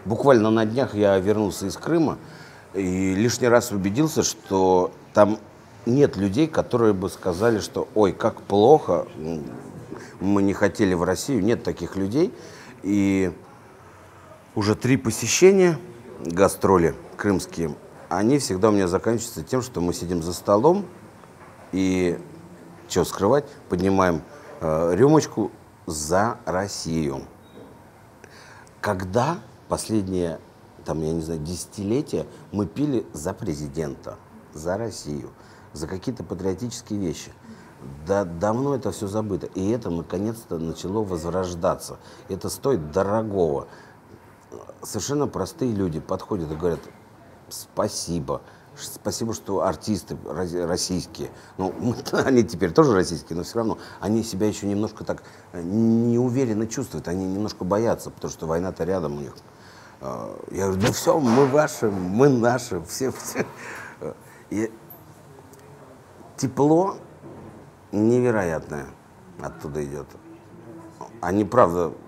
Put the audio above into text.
Буквально на днях я вернулся из Крыма и лишний раз убедился, что там нет людей, которые бы сказали, что «Ой, как плохо, мы не хотели в Россию». Нет таких людей. И уже 3 посещения, гастроли крымские, они всегда у меня заканчиваются тем, что мы сидим за столом и, что скрывать, поднимаем рюмочку за Россию. Когда последние, там, я не знаю, десятилетия мы пили за президента, за Россию, за какие-то патриотические вещи? Да, давно это все забыто. И это наконец-то начало возрождаться. Это стоит дорогого. Совершенно простые люди подходят и говорят: спасибо. Спасибо, что артисты российские, ну, они теперь тоже российские, но все равно, они себя еще немножко так неуверенно чувствуют, они немножко боятся, потому что война-то рядом у них. Я говорю: да все, мы ваши, мы наши, все. И тепло невероятное оттуда идет. Они, правда,